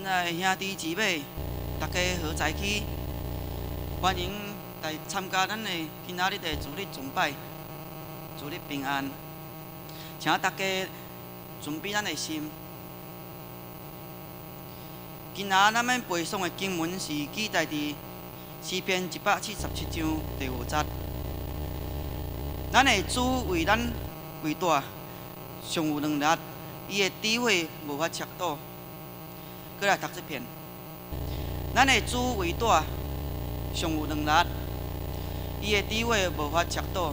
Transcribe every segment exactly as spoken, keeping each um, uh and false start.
的兄弟姊妹，大家好在起，欢迎来参加咱的今仔日的主日崇拜，主日平安，请大家准备咱的心。今仔咱要背诵的经文是记载伫诗篇一百七十七章第五节。咱的主为咱伟大，上有能力，伊的智慧无法测度。过来读这篇。咱的主伟大，上有能力，伊的智慧无法测度。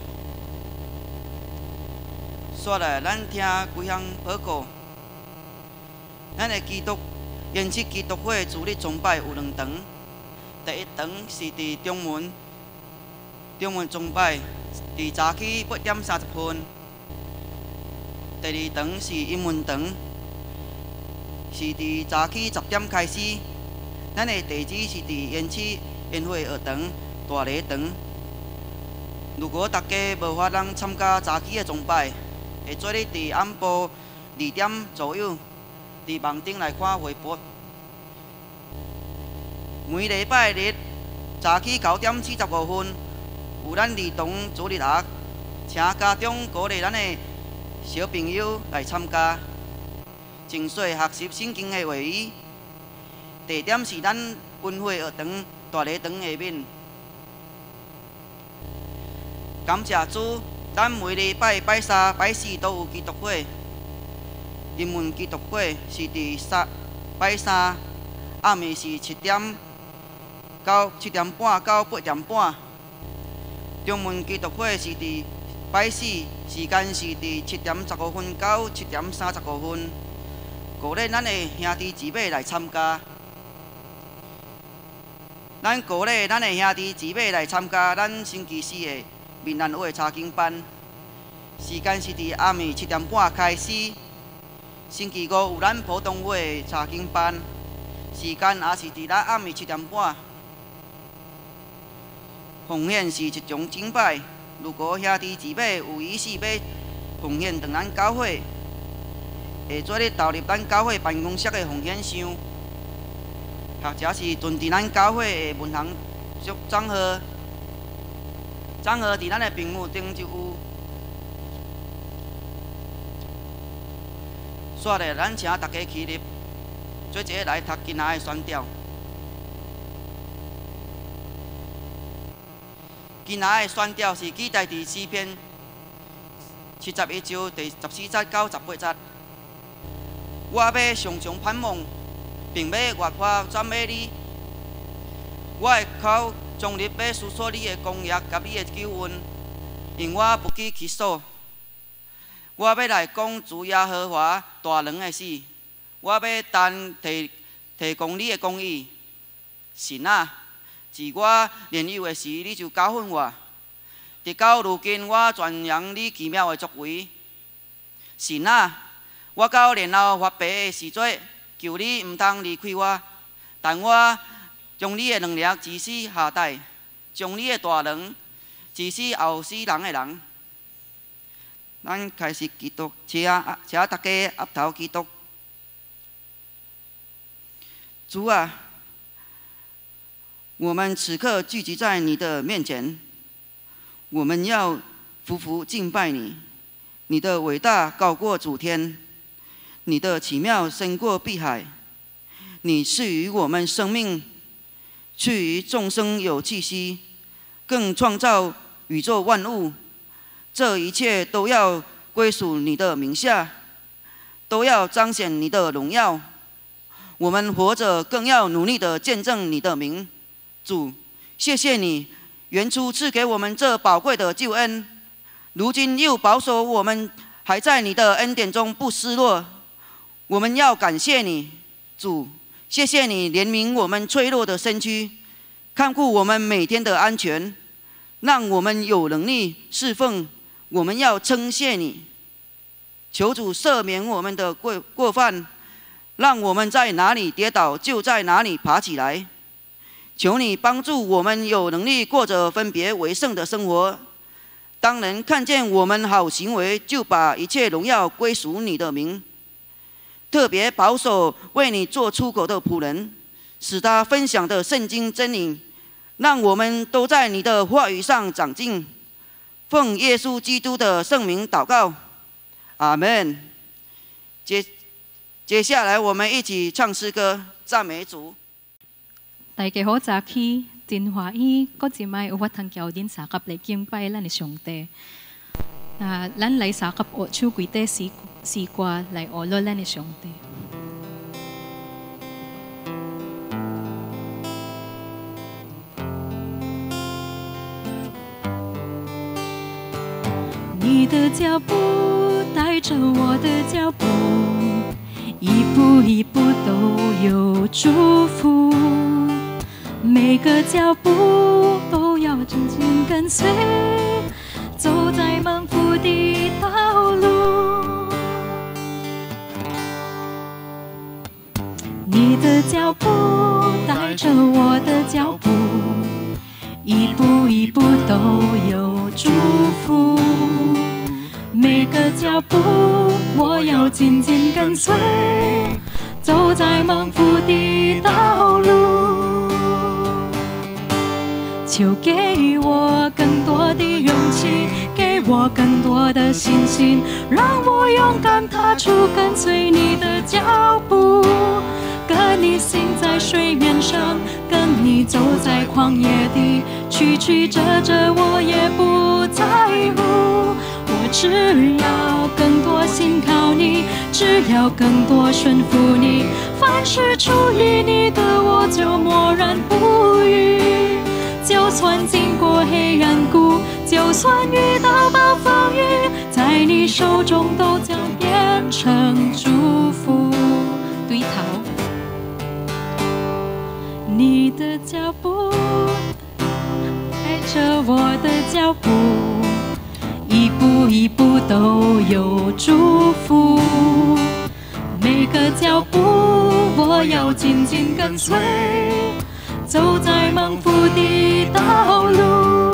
煞来，咱听几项报告。咱的基督延续基督会主日崇拜有两场，第一场是伫中门，中门崇拜，伫早起八点三十分。第二场是英文场。是伫早起十点开始，咱的地址是伫延禧宴会学堂大礼堂。如果大家无法通参加早起的崇拜，会做咧伫暗晡二点左右，伫网顶来看回播。每礼拜日早起九点四十五分，有咱儿童主日学，请家长鼓励咱的小朋友来参加。正式学习圣经的话语，地点是咱恩惠学堂大礼堂下面。感谢主，咱每礼拜拜三、拜四都有基督会。英文基督会是伫三拜三暗暝是七点到七点半到八点半。中文基督会是伫拜四，时间是伫七点十五分到七点三十五分。鼓励咱的兄弟姊妹来参加，咱鼓励咱的兄弟姊妹来参加咱星期四的闽南话查经班，时间是伫暗暝七点半开始。星期五有咱普通话的查经班，时间也是伫咱暗暝七点半。奉献是一种敬拜，如果兄弟姊妹有意思要奉献到咱教会。会做咧投入咱教会办公室的奉献箱，或者是存伫咱教会的银行账号，账号伫咱的屏幕顶就有。煞咧，咱请大家起立，做一个来读今仔的宣调。今仔的宣调是记载伫诗篇七十一章第十四节到十八节。我要常常盼望，并要越发赞美你。我的口终日要述说你的公义甲你的救恩，因我不计其数。我要来讲主耶和华大能的事，我要单提提供你的公义。神啊，自我年幼的时，你就教训我；直到如今，我传扬你奇妙的作为。神啊！我到年老发白的时阵，求你毋通离开我，但我将你的能力指示下代，将你的大能指示后世人的人。咱开始祈祷，请请大家压头祈祷。主啊，我们此刻聚集在你的面前，我们要匍匐敬拜你，你的伟大高过诸天。你的奇妙胜过碧海，你赐予我们生命，赐予众生有气息，更创造宇宙万物。这一切都要归属你的名下，都要彰显你的荣耀。我们活着更要努力地见证你的名。主，谢谢你原初赐给我们这宝贵的救恩，如今又保守我们还在你的恩典中不失落。我们要感谢你，主，谢谢你怜悯我们脆弱的身躯，看顾我们每天的安全，让我们有能力侍奉。我们要称谢你，求主赦免我们的过过犯，让我们在哪里跌倒就在哪里爬起来。求你帮助我们有能力过着分别为圣的生活。当人看见我们好行为，就把一切荣耀归属你的名。 特别保守为你做出口的仆人，使他分享的圣经真理，让我们都在你的话语上长进。奉耶稣基督的圣名祷告，阿门。接接下来，我们一起唱诗歌，赞美主。 大家好，早起，真欢喜，搁一摆有法通交恁三合来敬拜咱的上帝。啊，咱来三合学唱几块诗诗歌来学乐咱的上帝。你的脚步带着我的脚步，一步一步都有祝福，每个脚步都要紧紧跟随，走在蒙福的道路。你的脚步带着我的脚步，一步一步都有祝福，每个脚步我要紧紧跟随，走在蒙福的道路。求给我更多的勇气，给我更多的信心，让我勇敢踏出跟随你的脚步，跟你行在水面上，跟你走在旷野的曲曲折折，我也不在乎。我只要更多信靠你，只要更多顺服你，凡是出于你的，我就默然不语。就算经过黑暗谷，就算遇到暴风雨，在你手中都将变成祝福。对头。你的脚步带着我的脚步，一步一步都有祝福，每个脚步我要紧紧跟随，走在蒙福的道路。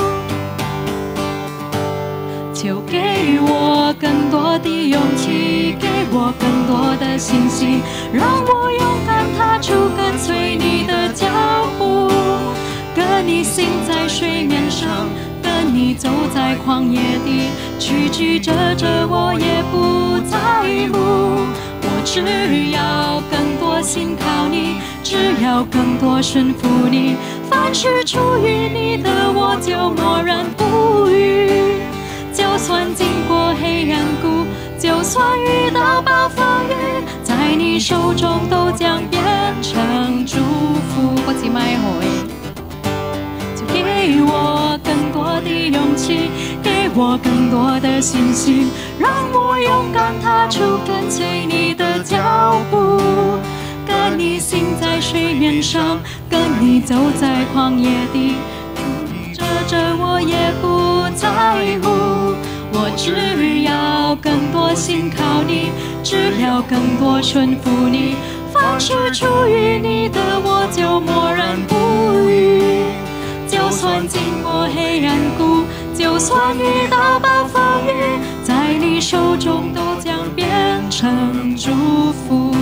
求给我更多的勇气，给我更多的信心，让我勇敢踏出跟随你的脚步，跟你行在水面上，跟你走在旷野的曲曲折折，我也不在乎。我只要更多信靠你，只要更多顺服你，凡是出于你的，我就默然不语。就算经过黑暗谷，就算遇到暴风雨，在你手中都将变成祝福。我只买会，就给我更多的勇气，给我更多的信心，让我勇敢踏出跟随你的脚步，跟你行在水面上，跟你走在旷野的这这我也不在乎。我只要更多信靠你，只要更多顺服你，凡是出于你的，我就默然不语。就算经过黑暗谷，就算遇到暴风雨，在你手中都将变成祝福。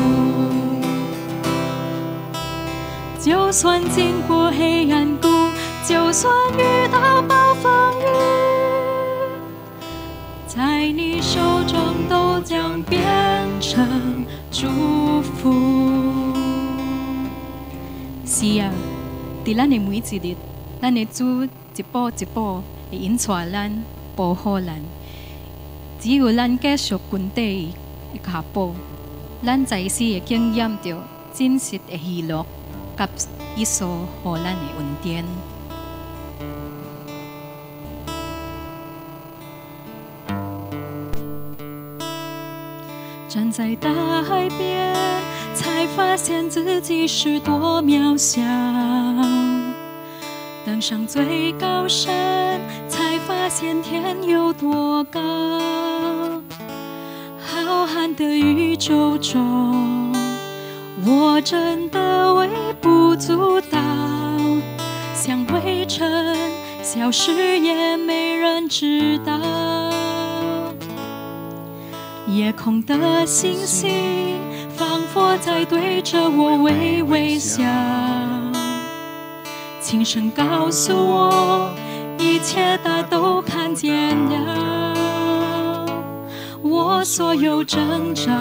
就算经过黑暗谷，就算遇到暴风雨，在你手中都将变成祝福。是啊，在咱的每一日，咱的主一步一步会引带咱、保护咱。只有咱继续跟底的脚步，咱在世会经验到真实的喜乐，甲耶稣予咱的恩典。站在大海边，才发现自己是多渺小；登上最高山，才发现天有多高。浩瀚的宇宙中，我真的微不足道，像灰尘消失也没人知道。夜空的星星放佛在对着我微微笑，轻声告诉我，一切他都看见了。我所有挣扎，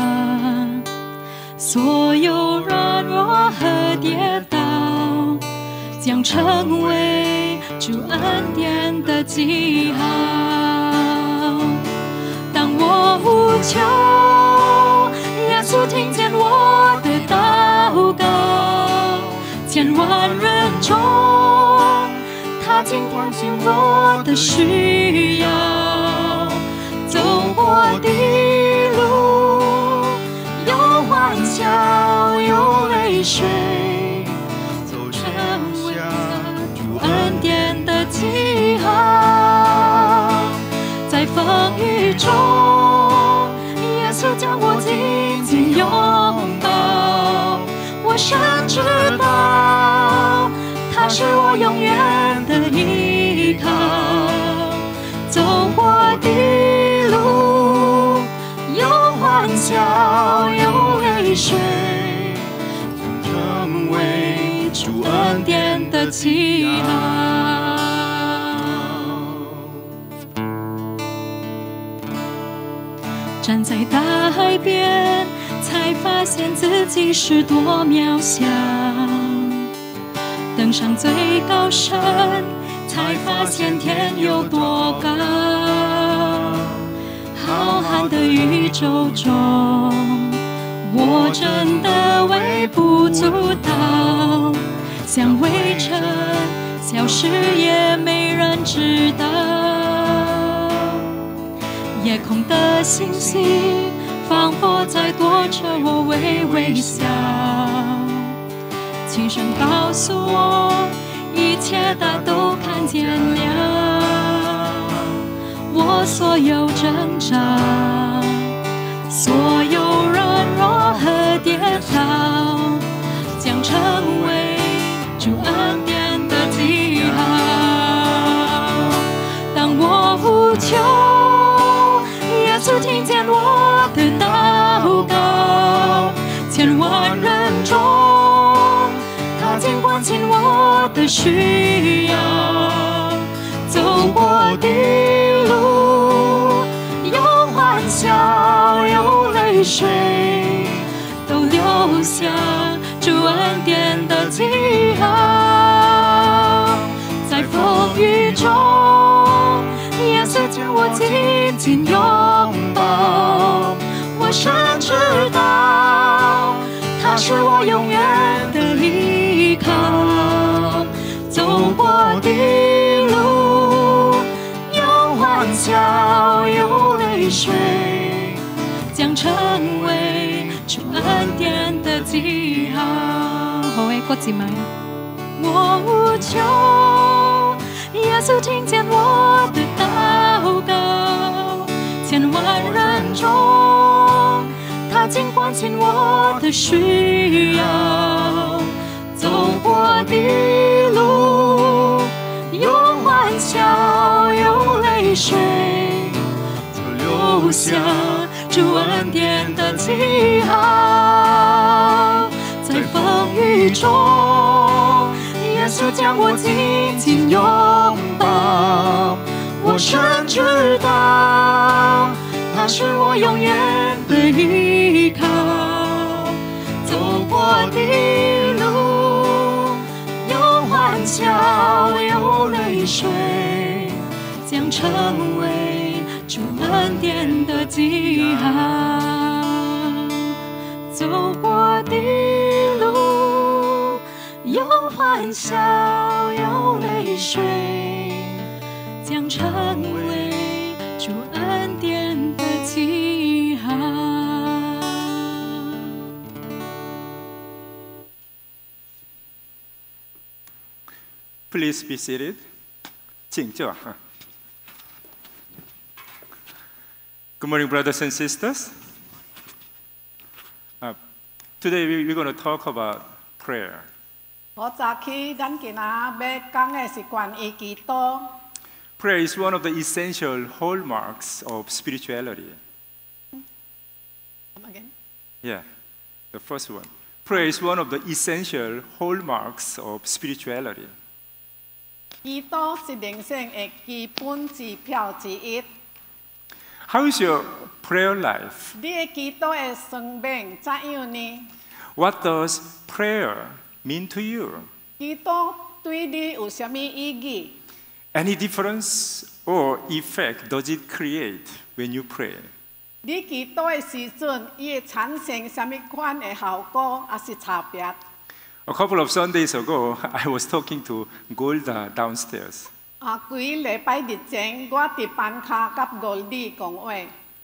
所有软弱和跌倒，将成为主恩典的记号。当我呼求，耶稣听见我的祷告，千万人中，他竟关心我的需要。走过的路，有欢笑，有泪水，走成为主恩典的记号。在风雨中，耶稣将我紧紧拥抱，我深知道他是我永远的依靠。走过的路，有欢笑，有泪水，成为主恩典的记号。站在大海边，才发现自己是多渺小。登上最高山，才发现天有多高。浩瀚的宇宙中，我真的微不足道，像微尘消失也没人知道。夜空的星星仿佛在躲着我微微笑，轻声告诉我，一切他都看见了。我所有挣扎，所有软弱和跌倒，将成为主恩典的记号。当我呼求，耶稣听见我的祷告，千万人中，他竟关心我的需要。走过的路，有欢笑，有泪水，都留下主恩典的记号。在风雨中，耶稣将我紧紧拥抱，我深知道他是我永远的依靠。走过的路，有欢笑，有泪水，将成为主恩典的记号。好诶，各自买。我呼求，耶稣听见我的祷告，千万人中，他竟关心我的需要。走过的路，有欢笑，有泪水，就留下主恩典的记号。在风雨中，耶稣将我紧紧拥抱，我深知道他是我永远的依靠。走过的路，有欢笑，有泪水，将成为主恩典的记号。走过的路，有欢笑，有泪水，将成为主恩典的记号。 Please be seated. 请坐。Good morning, brothers and sisters. Uh, today we, we're going to talk about prayer. 我早起咱今仔要讲的是关于祈祷。 Prayer is one of the essential hallmarks of spirituality. Come again. Yeah. The first one. Prayer is one of the essential hallmarks of spirituality. 祈禱是靈性嘅基本指標之一。 How is your prayer life? 你嘅祈禱嘅生命怎樣呢？ What does prayer mean to you? 祈禱對你有什麼意義？ Any difference or effect does it create when you pray? 你祈禱嘅時陣，伊會產生什麼款嘅效果，還是差別？ A couple of Sundays ago, I was talking to Golda downstairs. 啊，幾禮拜日前，我喺班卡甲高麗講話。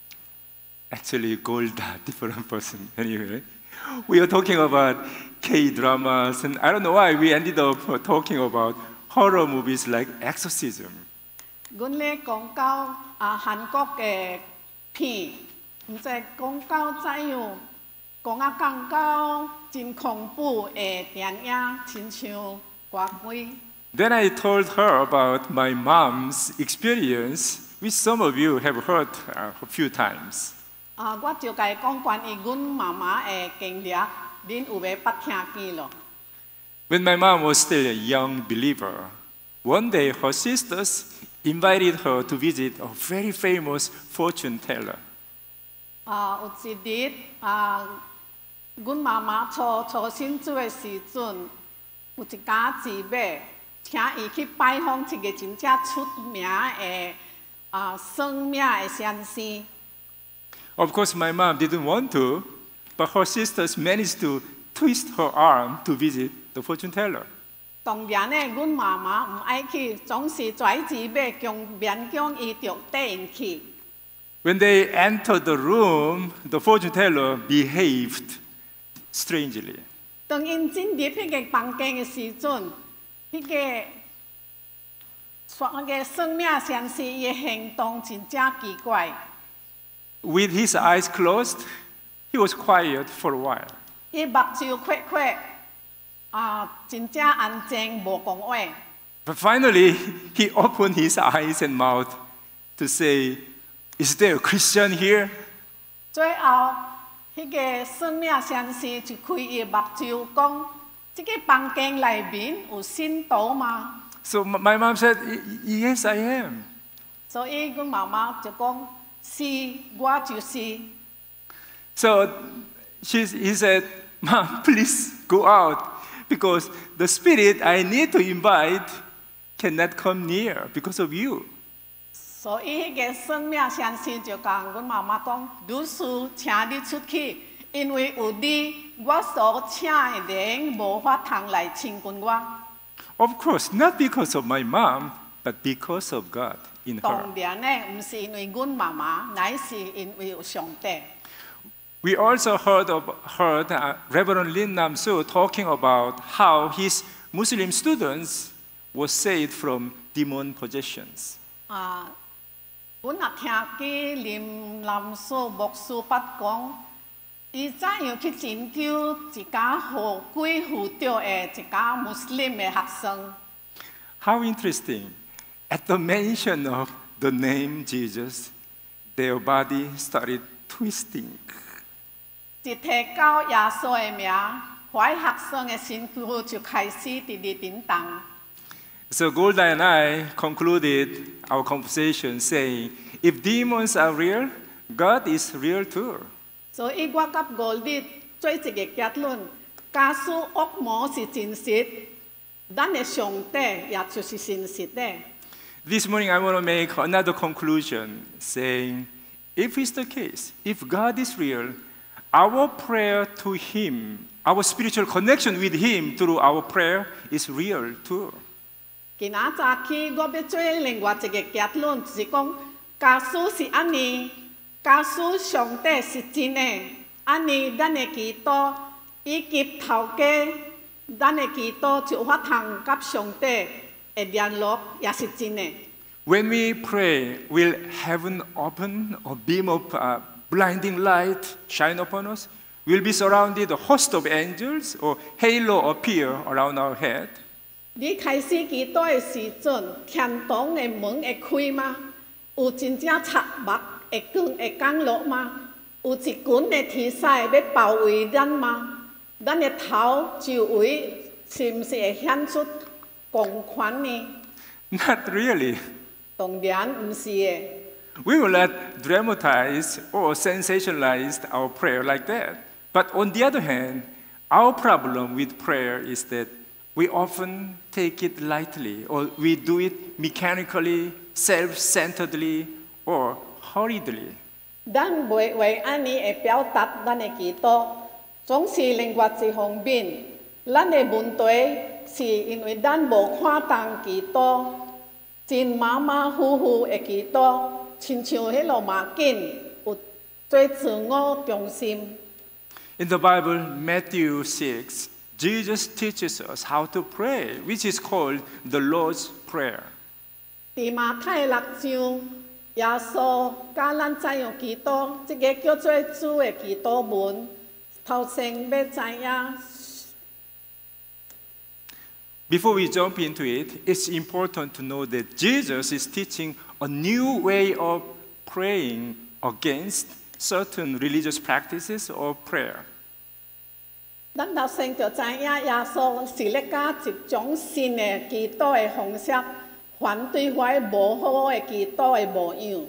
Actually, Golda, different person. Anyway, we are talking about K-dramas, and I don't know why we ended up talking about horror movies like Exorcism. 阮咧講到啊韓國嘅片，唔知講到怎樣，講啊講到真恐怖嘅電影，親像怪鬼。 Then I told her about my mom's experience, which some of you have heard uh, a few times. 啊，我就甲伊講關於阮媽媽嘅經歷，恁有冇捌聽見咯？ When my mom was still a young believer, one day her sisters invited her to visit a very famous fortune teller. 啊，有一日啊，阮媽媽初初信主嘅時陣，有一家姊妹請伊去拜訪一個真正出名嘅啊算命嘅先生。 Of course, my mom didn't want to, but her sisters managed to twist her arm to visit the fortune teller. 當然咧，阮媽媽唔愛去，總是拽姊妹強勉強伊着帶因去。 When they entered the room, the fortune teller behaved strangely. 當因進入迄個房間嘅時陣，迄、個嗰個算命先生伊嘅行動真正奇怪。 With his eyes closed, he was quiet for a while. 伊目睭闊闊，啊，真正安靜，無講話。 But finally, he opened his eyes and mouth to say, "Is there a Christian here?" 最後，迄、個算命先生就開伊目睭講：，即、這個房間內面有信徒嗎？ So m- my mom said, "Y- "Yes, I am." 所以，阮媽媽就講：是，我就是。 So she, he said, "Mom, please go out because the spirit I need to invite cannot come near because of you." 所以，迄個算命先生就講阮媽媽講：，女士，請你出去，因為有你，我所請的靈無法通來親近我。 Of course, not because of my mom, but because of God in her. 當然咧，唔是因為阮媽媽，乃是因為有上帝。 We also heard, of, heard uh, Reverend Lin Nam Soo talking about how his Muslim students were saved from demon possessions. 啊，阮也聽見林南素牧師捌講，伊怎樣去拯救一家互鬼附着的一家穆斯林的學生。 How interesting. At the mention of the name Jesus, their body started twisting. 一提到耶穌的名，懷學生的身軀就開始直直震動。 So Golda and I concluded our conversation saying, if demons are real, God is real too. 所以我甲五日做一個結論：假使惡魔是真實，咱的上帝也就是真實的。 This morning I want to make another conclusion saying, if it's the case, if God is real, our prayer to Him, our spiritual connection with Him through our prayer is real too. 今仔早起，我要做另外一個結論，就是講，假使是安尼，假使上帝是真的，安尼咱的祈禱以及頭家，咱的祈禱就法通甲上帝的聯絡，也是真的。 When we pray, will heaven open or beam of uh, blinding light shine upon us? We'll be surrounded a host of angels or halo appear around our head? 你開始祈禱的時陣，天堂的門會開嗎？有真正插目會光會降落嗎？ 有一群的天使要包围咱吗？咱的头周围是毋是会显出光环呢？ Not really. 当然毋是的。 We will not dramatize or sensationalize our prayer like that. But on the other hand, our problem with prayer is that we often take it lightly, or we do it mechanically, self-centeredly, or hurriedly. 咱袂为安尼会表达咱的祈祷，总是另外一方面，咱的问题是因为咱无看重祈祷，真马马虎虎的祈祷，亲像迄落马紧，有做自我中心。 In the Bible, Matthew six, Jesus teaches us how to pray, which is called the Lord's Prayer. 伫马太六章，耶稣教咱怎样祈祷，即、这个叫做主的祈祷文。头先要知影。 Before we jump into it, it's important to know that Jesus is teaching a new way of praying against certain religious practices or prayer. 咱头先就知影，耶稣是咧教一种新的祈祷的方式，反对迄无好的祈祷的模样。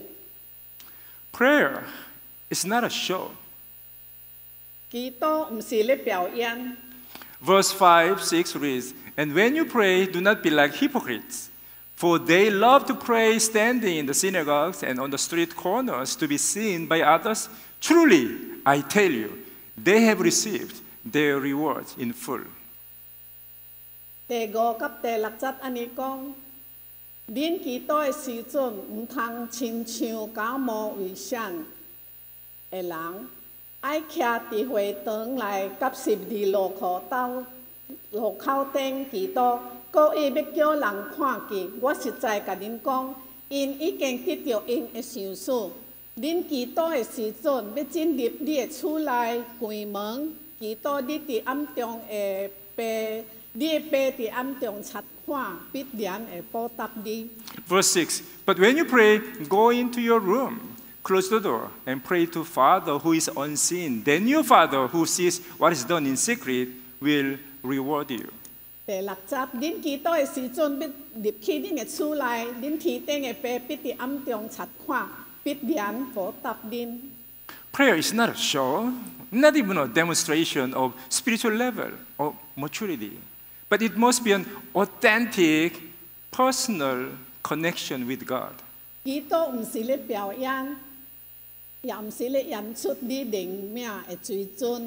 Prayer is not a show. 祈禱毋是咧表演。 Verse five, six reads, "And when you pray, do not be like hypocrites, for they love to pray standing in the synagogues and on the street corners to be seen by others. Truly, I tell you, they have received their reward in full." 第五甲第六節安尼講，恁祈禱的時陣，毋通親像假冒為善的人。 愛徛伫會堂內，甲十字路口兜路口頂祈禱，故意要叫人看見。我實在甲恁講，因已經得到因的賞賜。恁祈禱的時陣，要進入你的厝內關門，祈禱你佇暗中會被你的爸佇暗中察看，必然會報答你。 Verse six, "But when you pray, go into your room, close the door, and pray to Father who is unseen. Then your Father who sees what is done in secret will reward you." 第六節，恁祈禱的時陣，要入去恁的厝內，恁天頂的爸必佇暗中察看，必然報答恁。 Prayer is not a show, not even a demonstration of spiritual level or maturity, but it must be an authentic, personal connection with God. 祈禱毋是咧表演，也毋是咧演出你靈命的水準。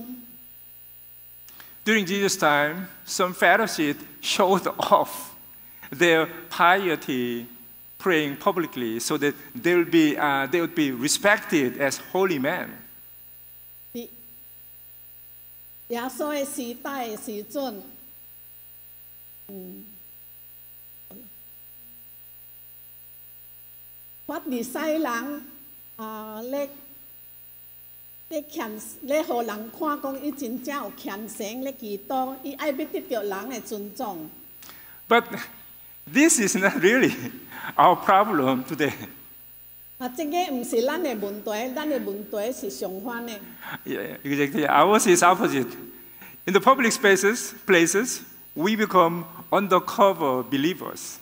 During Jesus' time, some Pharisees showed off their piety praying publicly so that they would be, uh, they would be respected as holy men. 伫耶穌的時代的時陣，嗯，法利賽人啊，咧咧虔咧，互人看講，伊真正有虔誠咧祈禱，伊愛要得到人的尊重。 But this is not really our problem today. 啊，這個毋是咱的問題，咱的問題是相反的。 Yeah, exactly. Ours is opposite. In the public spaces, places, we become undercover believers.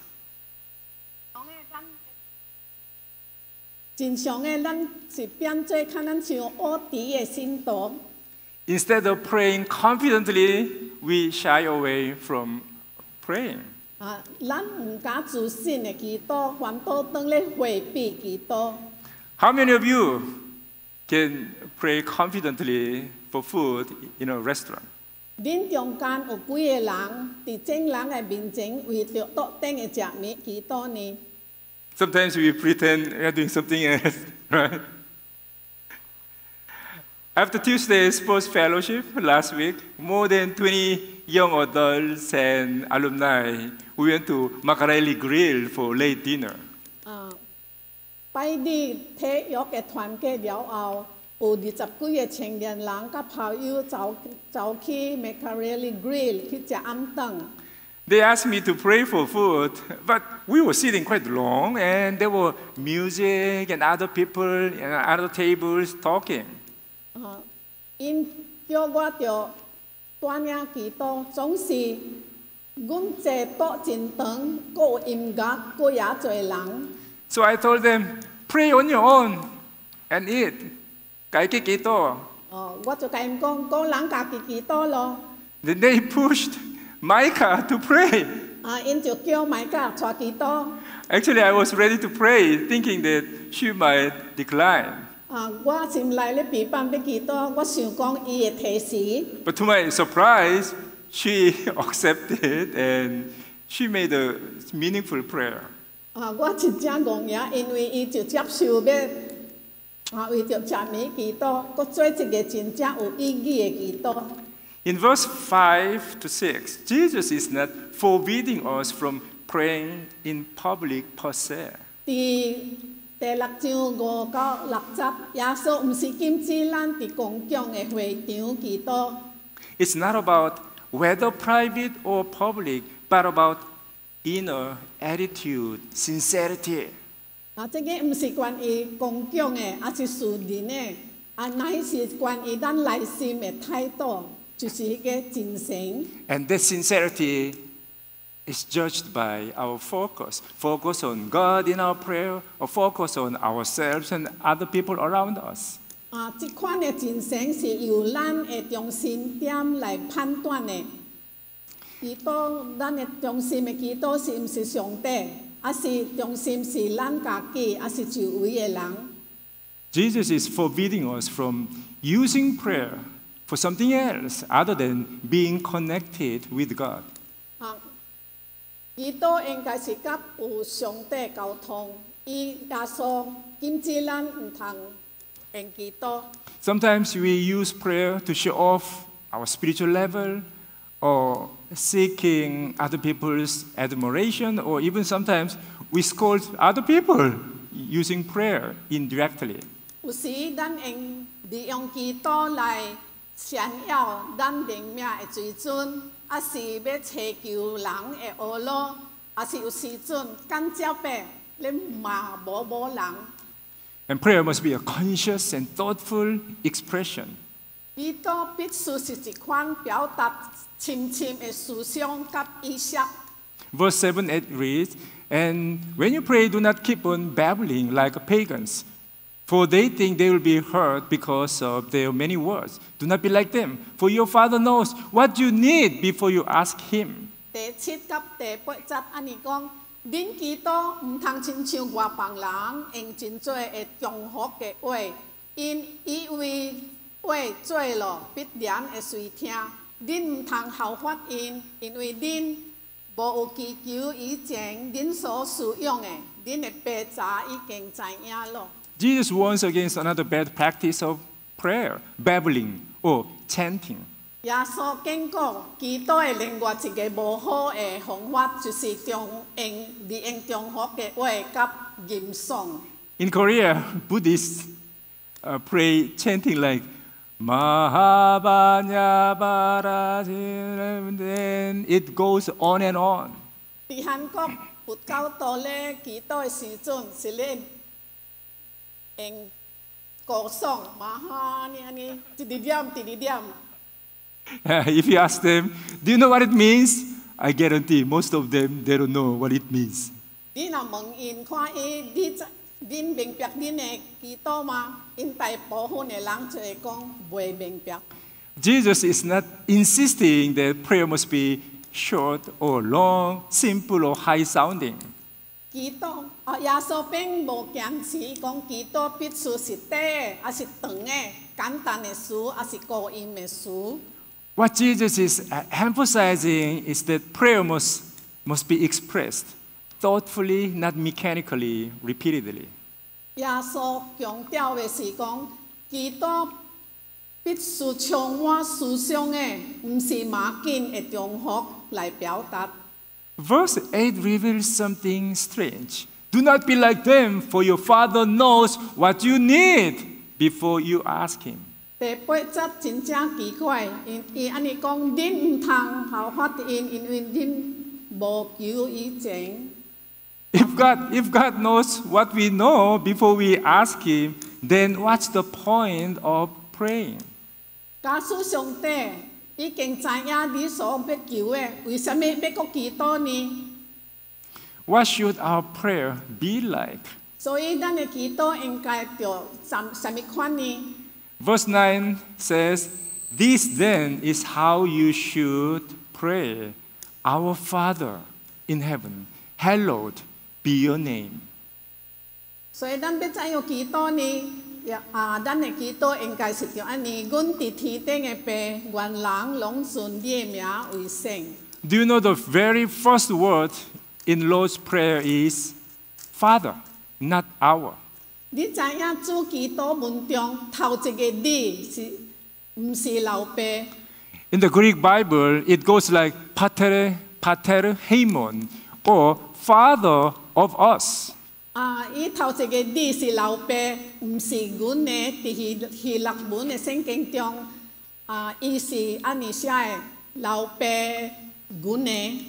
真常的，咱是變做看咱像臥底的信徒。 Instead of praying confidently, we shy away from praying. 啊，咱毋敢自信的祈禱，反倒當咧迴避祈禱。 How many of you can pray confidently for food in a restaurant? 恁中間有幾個人佇眾人的面前為着桌頂的食物祈禱呢？ Sometimes we pretend we are doing something else, right? After Tuesday's post fellowship last week, more than twenty young adults and alumni we went to Macarelli Grill for late dinner. 啊，拜日體育嘅團結了後，有二十幾個青年人甲朋友走走去 Macarelli Grill 去食暗頓。 They asked me to pray for food, but we were sitting quite long, and there were music and other people and other tables talking. 啊，因叫我着带领祈祷，总是阮坐桌真长，阁有音乐，阁也侪人。 So I told them, pray on your own and eat. 家己祈禱。 哦，我就甲因讲，个人家己祈禱咯。 Then they pushed Micah to pray. 啊，因就叫麦甲带祈禱。 Actually, I was ready to pray, thinking that she might decline. 啊，我心內咧備辦要祈禱，我想講伊會提示。 But to my surprise, she accepted and she made a meaningful prayer. 啊，我真正戇呀，因為伊就接受要啊，為着食物祈禱，佮做一個真正有意義的祈禱。 In verse five to six, Jesus is not forbidding us from praying in public per se. 第第六章五到六節，耶穌毋是禁止咱伫公共的會場祈禱。 It's not about whether private or public, but about inner attitude, sincerity. 啊，這個毋是關於公共的，也是私人的，啊，乃是關於咱內心的態度，就是迄個真誠。 And that sincerity is judged by our focus. Focus on God in our prayer, or focus on ourselves and other people around us. 啊，這款的真誠是由咱的中心點來判斷的。祈禱，咱的中心的祈禱是毋是上帝，還是中心是咱家己，還是周圍的人？ Jesus is forbidding us from using prayer for something else other than being connected with God. 啊，祈禱應該是甲有上帝交通，伊耶穌禁止咱毋通用祈禱。 Sometimes we use prayer to show off our spiritual level, or seeking other people's admiration, or even sometimes we scold other people using prayer indirectly. 有時咱用利用祈禱來炫耀咱靈命的水準，還是要祈求人的學路，還是有時陣感召白，你罵無無人。 And prayer must be a conscious and thoughtful expression. 祈禱必須是一款表達深深的思想甲意識。 Verse seven eight reads, "And when you pray, do not keep on babbling like pagans, for they think they will be heard because of their many words. Do not be like them, for your Father knows what you need before you ask Him." 第七甲第八節安尼講，恁祈禱毋通親像外邦人用真多的重複嘅話，因以為話做咯必然會隨聽。恁毋通效法因，因為恁無有祈求以前恁所使用的，恁的爸早已經知影咯。 Jesus warns against another bad practice of prayer, babbling or chanting. 耶穌警告，祈禱的另外一個無好的方法，就是中用利用重複嘅話甲吟誦。 In Korea, Buddhists uh, pray chanting like Mahabanya Barajim, then it goes on and on. 喺韓國佛教徒咧祈禱嘅時陣，是咧用歌頌嘛哈呢安尼，一直念一直念。 If you ask them, do you know what it means? I guarantee most of them, they don't know what it means. 你若問因看伊，你知恁明白恁嘅祈禱嗎？因大部分嘅人就會講袂明白。 Jesus is not insisting that prayer must be short or long, simple or high-sounding. 祈禱啊，耶穌並無堅持講祈禱必須是短的，還是長的，簡單的詞，還是高音的詞。 What Jesus is emphasizing is that prayer must, must be expressed thoughtfully, not mechanically, repeatedly. 耶穌強調的是講，祈禱必須充滿思想的，唔是馬緊的重複來表達。 Verse eight reveals something strange. Do not be like them, for your Father knows what you need before you ask Him. 第八節真正奇怪，因伊安尼講，恁唔通效法因，因為恁無求以前。 If God, if God knows what we know before we ask Him, then what's the point of praying? 假使上帝已經知影你所要求的，為什麼要閣祈禱呢？ What should our prayer be like? 所以咱的祈禱應該着什什麼款呢？ Verse nine says, "This then is how you should pray. Our Father in heaven, hallowed be your name." 所以咱要怎樣祈禱呢？啊，咱的祈禱應該是着安尼，阮佇天頂的爸，願人攏尊你的名為聖。 Do you know the very first word in Lord's Prayer is Father, not our? 你知影主祈禱文中頭一個你是毋是老爸？ In the Greek Bible, it goes like pater, pater haimon, or Father of us. 啊，伊頭一個你是老爸，毋是阮的。佇希希臘文的聖經中，啊，伊是安尼寫的老爸阮的。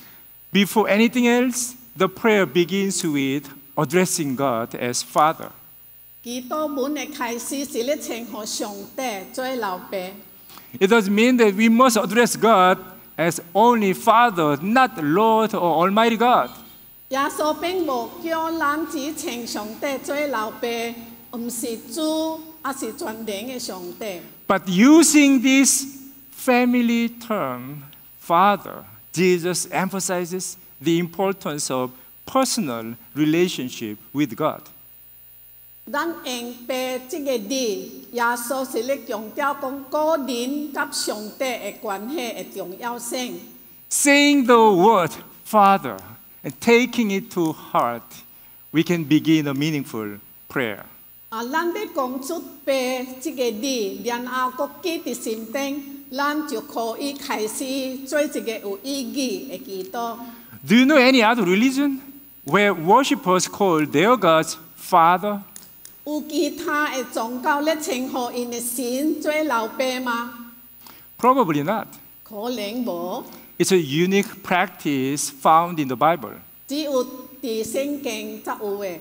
Before anything else, the prayer begins with addressing God as Father. 祈禱文的開始是咧稱呼上帝做老爸。 It doesn't mean that we must address God as only Father, not Lord or Almighty God. 耶穌並無叫咱只稱上帝做老爸，毋是主，也是全能的上帝。 But using this family term, Father, Jesus emphasizes the importance of personal relationship with God. 咱用爸即個字，耶穌是咧強調講個人甲上帝嘅關係嘅重要性。 Saying the word Father and taking it to heart, we can begin a meaningful prayer. 啊，咱要講出爸即個字，然後閣記伫心頂，咱就可以開始做一個有意義嘅祈禱。 Do you know any other religion where worshippers call their gods Father? 有其他嘅宗教咧稱呼因嘅神做老爸嗎？ Probably not. 可能無， It's a unique practice found in the Bible. 只有伫聖經才有嘅。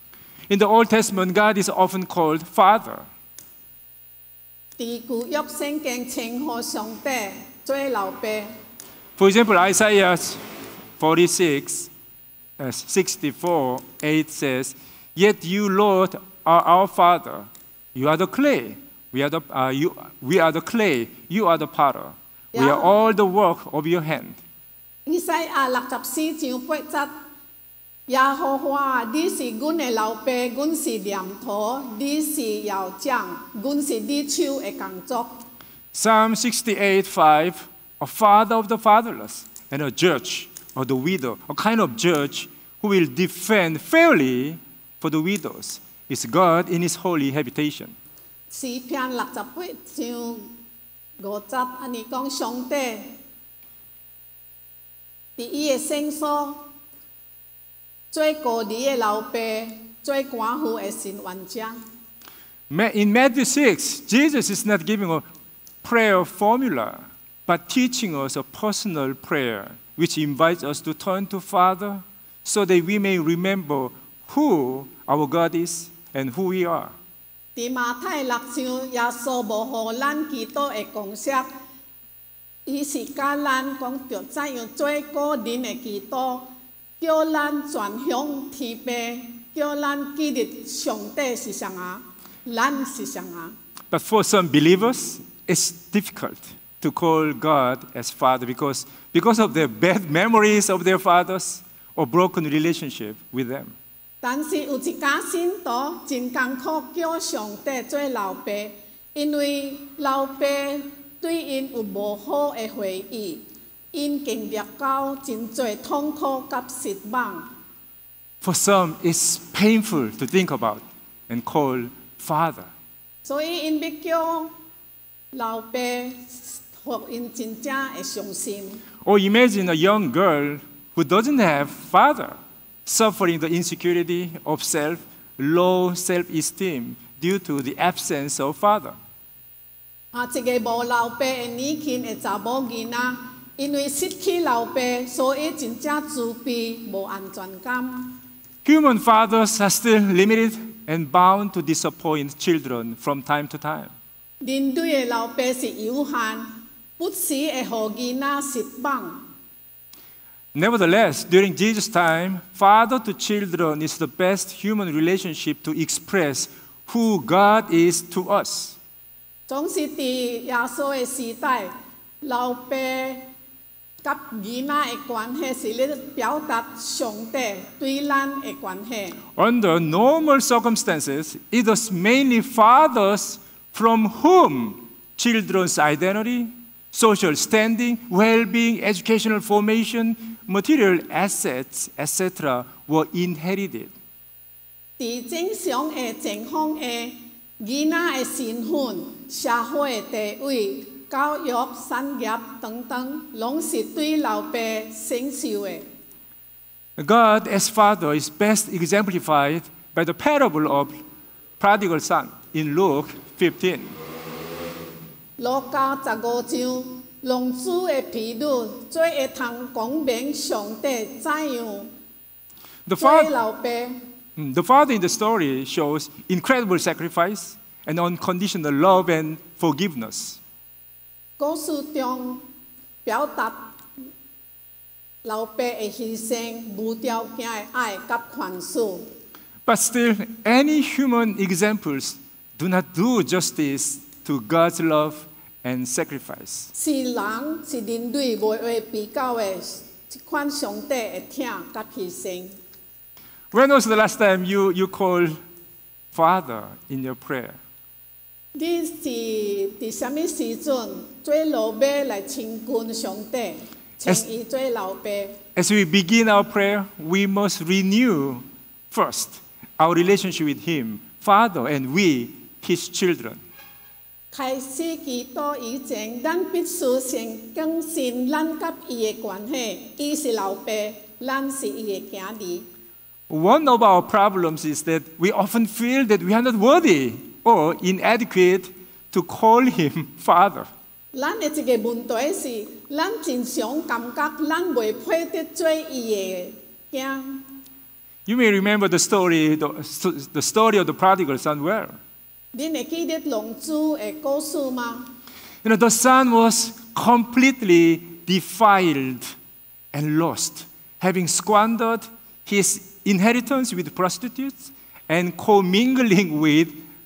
In the Old Testament, God is often called Father. 伫舊約聖經稱呼上帝做老爸。 For example, Isaiah forty-six, uh, sixty-four, eight says, "Yet you, Lord, are our Father. You are the clay. We are the, uh, you, we are the clay. You are the potter. We are all the work of your hand." 以西亞六十四章八節，耶和華，你是阮的老爸，阮是念土，你是窯匠，阮是你手的工作。 Psalm sixty-eight, five, "A father of the fatherless and a judge of the widow, a kind of judge who will defend fairly for the widows, is God in his holy habitation." 詩篇六十八章五節，安尼講上帝伫伊的聖所做孤兒的老爸，做寡婦的神冤者。 Ma- In Matthew six, Jesus is not giving a prayer formula, but teaching us a personal prayer, which invites us to turn to Father so that we may remember who our God is and who we are. 伫馬太六章，耶穌無互咱祈禱的公式，伊是教咱講着怎樣做個人的祈禱，叫咱轉向天父，叫咱記得上帝是誰啊，咱是誰啊。 But for some believers, it's difficult to call God as Father because, because of their bad memories of their fathers or broken relationship with them. 但是有一家信徒真艱苦叫上帝做老爸，因為老爸對因有無好的回憶，因經歷到真濟痛苦甲失望。 For some, it's painful to think about and call Father. 所以因要叫老爸，互因真正會傷心。 Or imagine a young girl who doesn't have father, suffering the insecurity of self, low self-esteem due to the absence of father. 啊，一個無老爸的年輕的查某囡仔，因為失去老爸，所以真正自卑、無安全感。 Human fathers are still limited and bound to disappoint children from time to time. 人对的老爸是有限，不时会互囡仔失望。 Nevertheless, during Jesus' time, father to children is the best human relationship to express who God is to us. 总是伫耶稣的时代，老爸甲囡仔的关系是咧表达上帝对咱的关系。 Under normal circumstances, it was mainly fathers from whom children's identity, social standing, well-being, educational formation, material assets, et cetera were inherited. 伫正常的情况下，囡仔的身份、社会地位、教育、产业等等，拢是对老爸承受的。 God as Father is best exemplified by the parable of prodigal son in Luke fifteen. 路加十五章，浪子的比喻，最会通讲明上帝怎样 The 对 father, 老爸。 Mm, the father in the story shows incredible sacrifice and unconditional love and forgiveness. 故事中表达老爸的牺牲、无条件的爱甲宽恕。 But still, any human examples do not do justice to God's love and sacrifice. 是人是人类无会比较的一款上帝的疼甲牺牲。 When was the last time you, you called Father in your prayer? 你是伫什么时阵做老爸来亲近上帝，请伊做老爸？ As we begin our prayer, we must renew first our relationship with Him, Father, and we, His children. 开始祈祷以前，咱必须先更新咱甲伊的关系。伊是老爸，咱是伊的囝儿。 One of our problems is that we often feel that we are not worthy or inadequate to call Him Father. 咱的一个问题是，咱真常感觉咱袂配得做伊的囝。 You may remember the story, the, the story of the prodigal son well. 恁会记得浪子的故事吗？ You know, the son was completely defiled and lost, having squandered his inheritance with prostitutes and commingling with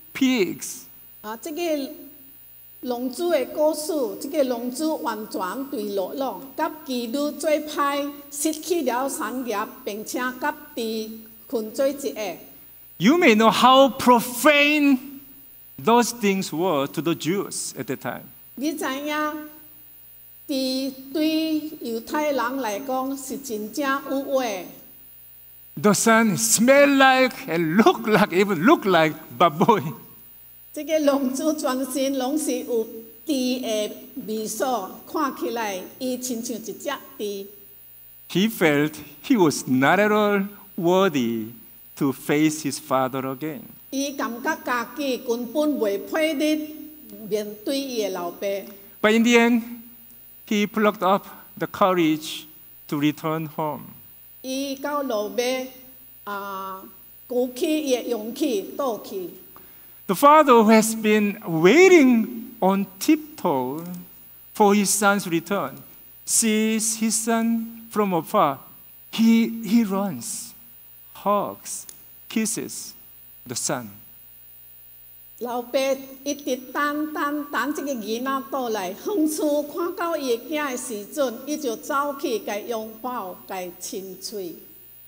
pigs. 啊，这个浪子的故事，这个浪子完全对落落，甲妓女做歹，失去了产业，并且甲伫困做一个。 You may know how profane those things were to the Jews at the time. 你知影，伫对犹太人来讲是真正有话。 The son smelled like and looked like, even looked like baboy. 这个浪子全身拢是有猪的味素，看起来伊亲像一只猪。 He felt he was not at all worthy to face his father again. 伊感觉家己根本袂配得面对伊的老爸。 But in the end, he plucked up the courage to return home. 伊到路尾啊，鼓起伊的勇气倒去。 The father who has been waiting on tiptoe for his son's return sees his son from afar. He, he runs, hugs, kisses the son. 老爸一直等等等这个囡仔倒来，远处看到伊的囝的时阵，伊就走去，甲拥抱，甲亲嘴。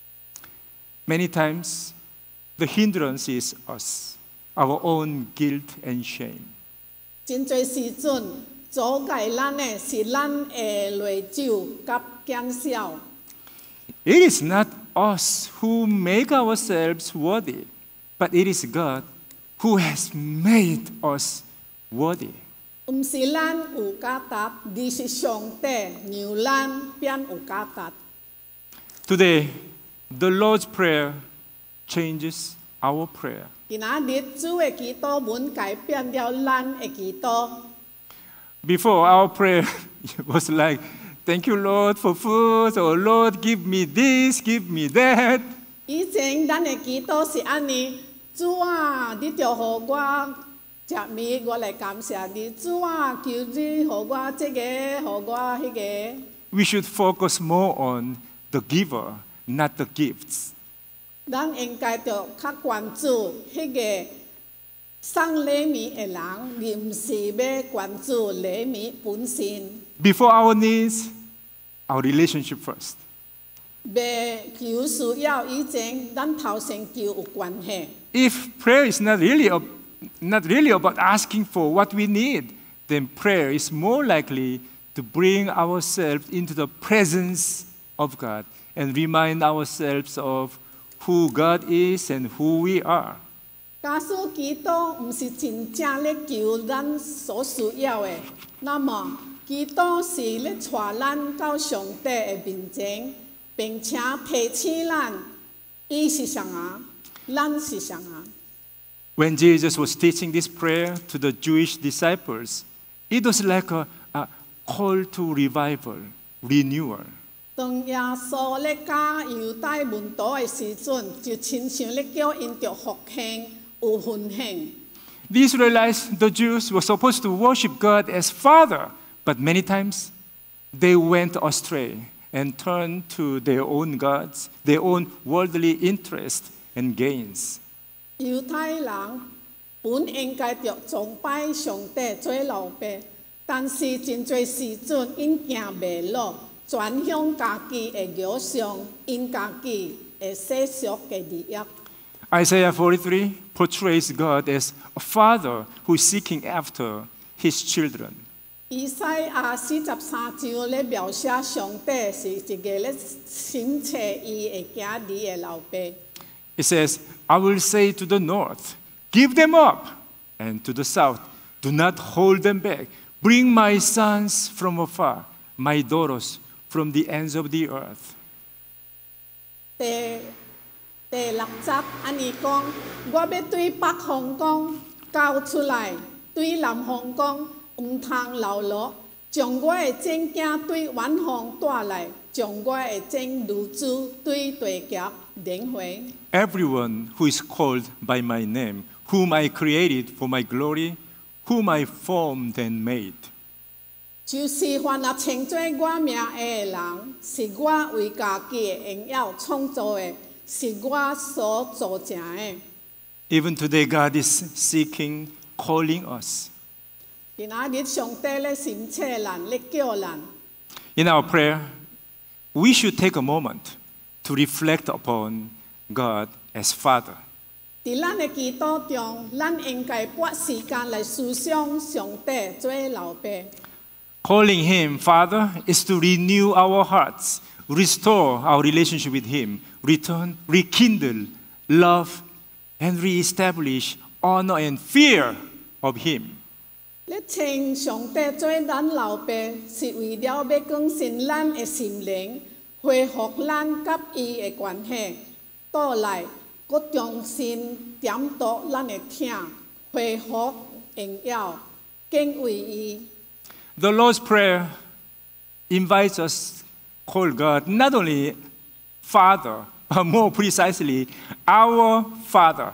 Many times, the hindrance is us, our own guilt and shame. 真侪时阵，阻碍咱的是咱的内疚甲减少。 It is not us who make ourselves worthy, but it is God who has made us worthy. 毋是咱有价值，而是上帝让咱变有价值。 Today, the Lord's Prayer changes our prayer. 今仔日主的祈祷文改变了咱的祈祷。 Before, our prayer was like, thank you, Lord, for food, or Lord, give me this, give me that. 以前咱的祈祷是安尼，主啊，你就互我食米我来感谢你，主啊，求你互我这个，互我迄个。 We should focus more on the giver, not the gifts. 咱应该着较关注迄个送礼物的人，而毋是要关注礼物本身。 Before our needs, our relationship first. 要求需要以前，咱头先求有关系。 If prayer is not really, ab- not really about asking for what we need, then prayer is more likely to bring ourselves into the presence of God and remind ourselves of who God is and who we are. 假使基督毋是真正咧求咱所需要的，那么基督是咧带咱到上帝的面前，并且提醒咱，伊是谁啊？咱是谁啊？ When Jesus was teaching this prayer to the Jewish disciples, it was like a, a call to revival, renewal. 当耶稣咧教犹太门徒的时阵，就亲像咧叫因着复兴、有fun兴。 The Israelites, the Jews, were supposed to worship God as Father, but many times they went astray and turned to their own gods, their own worldly interests and gains. 犹太人本应该着崇拜上帝做老爸，但是真侪时阵因行迷路，转向家己的偶像，因家己的世俗的利益。 Isaiah forty-three portrays God as a father who is seeking after his children. 以赛亚四十三章咧描写上帝是一个咧审查伊的囝儿的老爸。 It says, I will say to the north, give them up, and to the south, do not hold them back. Bring my sons from afar, my daughters from the ends of the earth. 第第六节安尼讲，我要对北方讲，交出来；对南方讲，毋通流落。将我的正囝对远方带来，将我的正女子对地极领回。 Everyone who is called by my name, whom I created for my glory, whom I formed and made. 就是凡若称做我名的人，是我为家己的荣耀创造的，是我所造成的。 Even today, God is seeking, calling us. 今仔日上帝咧审查咱，咧叫咱。 In our prayer, we should take a moment to reflect upon God as Father. 伫咱的祈祷中，咱应该拨时间来思想上帝做老爸。 Calling Him Father is to renew our hearts, restore our relationship with Him, return, rekindle love, and reestablish honor and fear of Him. 咧称上帝做咱老爸，是为了要更新咱的心灵，恢复咱甲伊的关系，倒来，搁重新点读咱的听，恢复荣耀，敬畏伊。 The Lord's Prayer invites us to call God not only Father, but more precisely, our Father.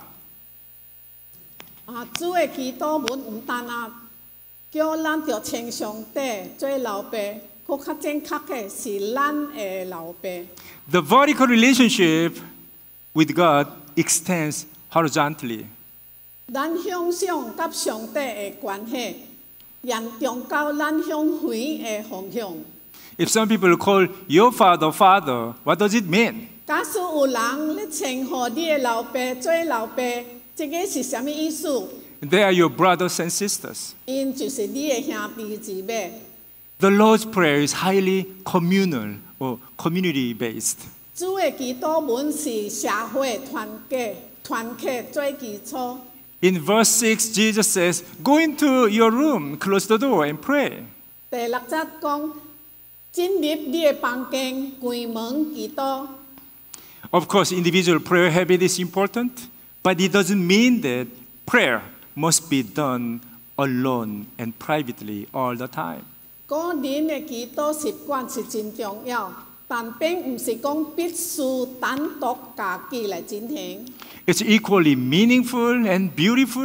啊，主的祈祷文毋单啊，叫咱着称上帝做老爸，搁较正确的是咱的老爸。 The vertical relationship with God extends horizontally. 咱向上甲上帝的关系，严重到咱向回的方向。 If some people call your father Father, what does it mean? 假使有人咧称呼你的老爸做老爸，这个是什么意思？ They are your brothers and sisters. 因就是你的兄弟姊妹。 The Lord's Prayer is highly communal or community-based. 主的祈禱文是社會團結、團結做基礎。 In verse six, Jesus says, go into your room, close the door, and pray. 第六節講，進入你的房間，關門祈禱。 Of course, individual prayer habit is important, but it doesn't mean that prayer must be done alone and privately all the time. 個人的祈禱習慣是真重要，但並唔是講必須單獨家己來進行。 It's equally meaningful and beautiful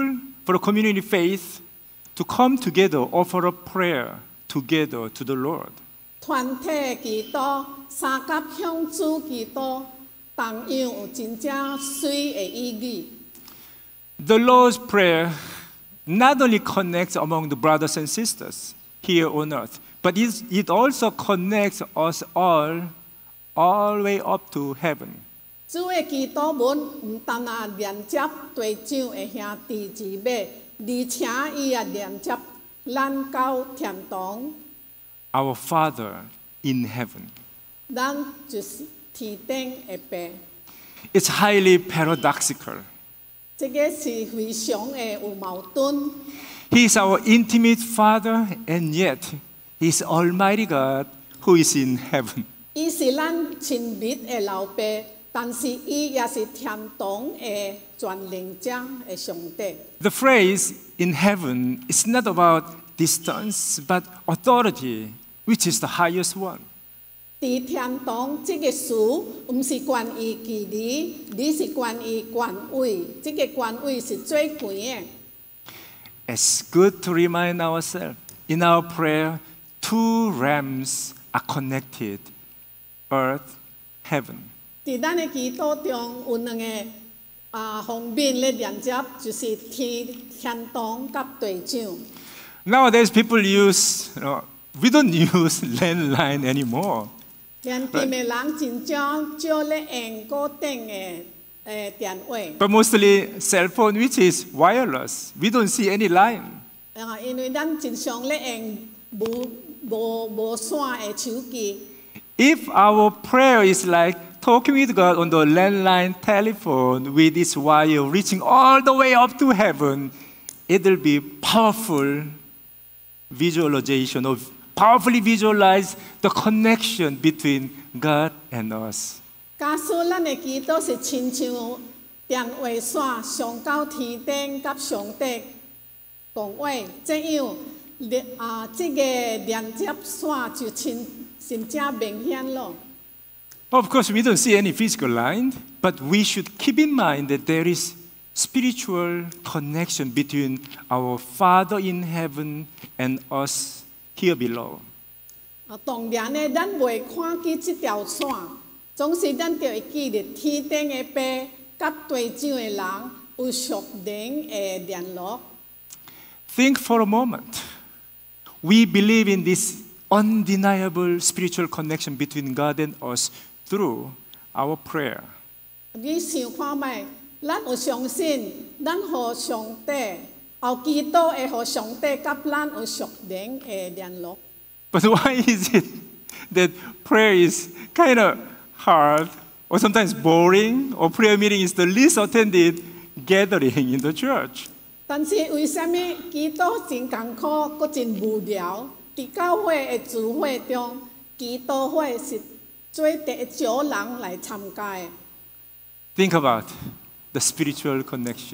for a community faith to come together, offer up prayer together to the Lord. 团体祈祷，三甲向主祈祷，同样有真正水的意义。 The Lord's Prayer not only connects among the brothers and sisters here on earth, but it, it also connects us all, all the way up to heaven. 主的祈禱文唔單啊連接地上的兄弟姊妹，而且伊也連接咱到天堂， Our Father in heaven. 咱就是天頂的爸。 It's highly paradoxical. 這個是非常的有矛盾。 He is our intimate Father, and yet He is Almighty God who is in heaven. 伊是咱親密的老爸，但是伊也是天堂的全能者的上帝。 The phrase in heaven is not about distance, but authority, which is the highest one. 伫天堂這個詞唔是關於距離，而是關於權威。這個權威是最高的。 It's good to remind ourselves in our prayer, two realms are connected, earth, heaven. 伫咱的祈禱中有兩個啊方面咧連接，就是天天堂甲地上。 Nowadays, people use, you know, we don't use landline anymore. 現今的人真正少咧用固定的誒電話， But mostly cell phone, which is wireless. We don't see any line. 啊，因為咱真常咧用無無無線的手機。 If our prayer is like talking with God on the landline telephone with its wire reaching all the way up to heaven, it will be powerful visualization of powerfully visualize the connection between God and us. 假使咱的祈禱是親像電話線上到天頂，甲上帝講話，這樣連啊，這個連接線就真真正明顯咯。 Of course, we don't see any physical line, but we should keep in mind that there is spiritual connection between our Father in heaven and us here below. 啊，當然呢，咱袂看見這條線，總是咱就會記得天頂的爸甲地上的人有屬靈的聯絡。 Think for a moment. We believe in this undeniable spiritual connection between God and us through our prayer. 你想看覓，咱有相信，咱和上帝，後祈禱會和上帝甲咱有屬靈的聯絡。 But why is it that prayer is kind of hard or sometimes boring, or prayer meeting is the least attended gathering in the church? 但是為什麼祈禱真艱苦，佫真無聊？伫教會的聚會中，祈禱會是最第少人來參加的。 Think about the spiritual connection.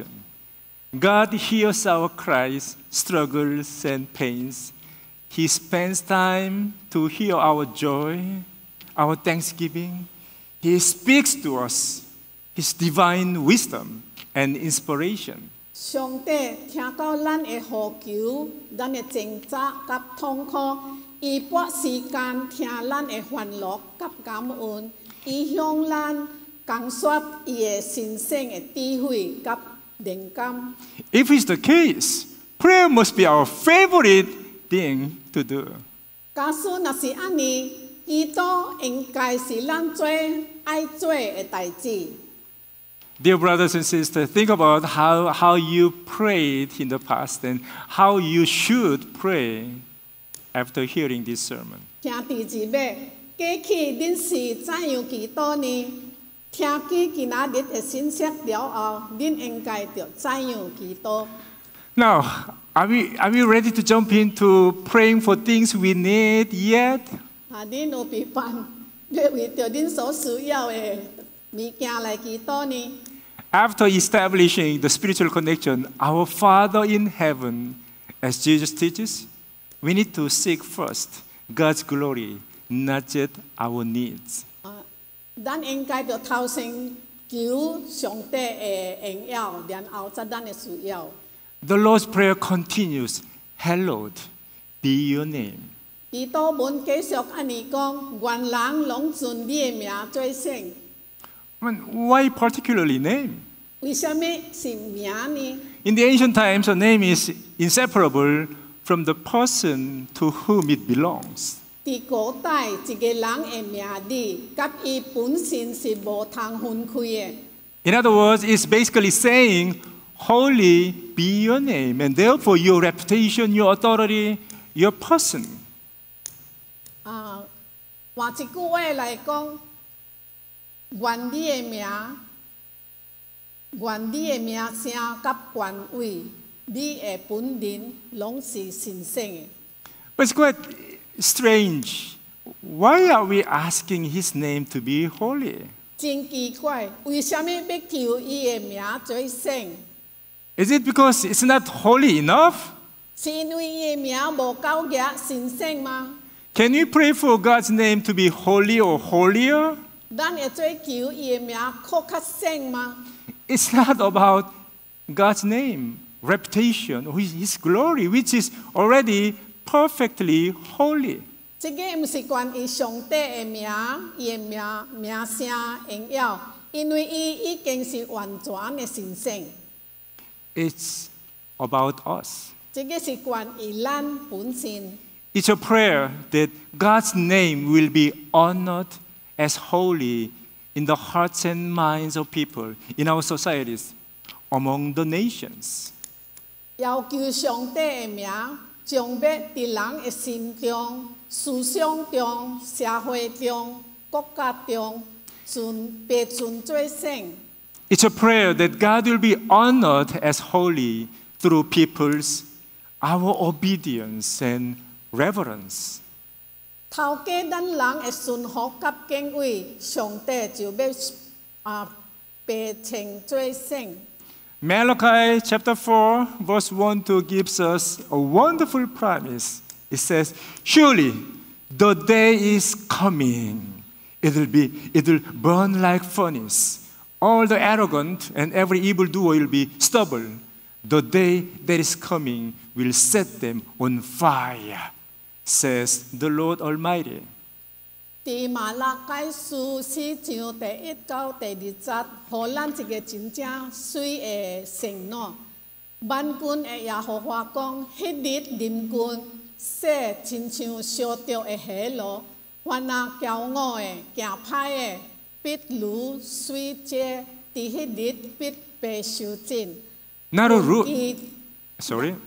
God hears our cries, struggles, and pains. He spends time to hear our joy, our thanksgiving. He speaks to us His divine wisdom and inspiration. 上帝聽到咱的呼求，咱的掙扎甲痛苦，伊撥時間聽咱的歡樂甲感恩，伊向咱講述伊的神聖的智慧甲靈感。 If it's the case, prayer must be our favorite thing to do. 假使若是安尼，祈禱應該是咱最愛做的代志。 Dear brothers and sisters, think about how, how you prayed in the past and how you should pray after hearing this sermon. 兄弟姊妹，過去恁是怎樣祈禱呢？聽見今仔日的信息了後，恁應該着怎樣祈禱？ Now, are we, are we ready to jump into praying for things we need yet? 啊，恁有備辦要為着恁所需要的物件來祈禱呢？ After establishing the spiritual connection, our Father in heaven, as Jesus teaches, we need to seek first God's glory, not just our needs. 啊，咱應該着頭先求上帝的榮耀，然後才咱的需要。 the Lord's Prayer continues, Hallowed be your name. 祈禱文繼續安尼講，願人攏尊你的名做聖。 I mean, why particularly name? 為什麼是名呢？ In the ancient times, a name is inseparable from the person to whom it belongs. 在古代，一個人的名字甲伊本身是無通分開的。 In other words, it's basically saying, Holy be your name, and therefore your reputation, your authority, your person. 啊，換一句話來講，願你的名，願你的名聲甲權位，你的本人攏是神聖的。 But it's quite strange. Why are we asking his name to be holy? 真奇怪，為什麼要求伊的名做聖？ Is it because it's not holy enough? 是因為伊的名無夠格神聖嗎？ Can we pray for God's name to be holy or holier? 咱會追求伊的名較較聖嗎？ It's not about God's name, reputation, or his glory, which is already perfectly holy. 這個毋是關於上帝的名，伊的名名聲榮耀，因為伊已經是完全的神聖。 It's about us. 這個是關於咱本身。 It's a prayer that God's name will be honored as holy in the hearts and minds of people, in our societies, among the nations. 要求上帝的名，將要在人的心中、思想中、社會中、國家中，尊被尊做聖。 It's a prayer that God will be honored as holy through people's, our obedience and reverence. 透過咱人的順服甲敬畏，上帝就要啊被稱做聖。 Malachi chapter four, verse one to gives us a wonderful promise. It says, Surely the day is coming. It will be, it will burn like furnace. All the arrogant and every evildoer will be stubble. The day that is coming will set them on fire, says the Lord Almighty. 在馬拉該書四章第一到第二節，互咱一個真正水的承諾。萬軍的耶和華講：迄日臨近，說親像燒着的火爐，凡那驕傲的、行歹的，必如水藉，佇迄日必被燒盡。 Not a root. 伊 Sorry.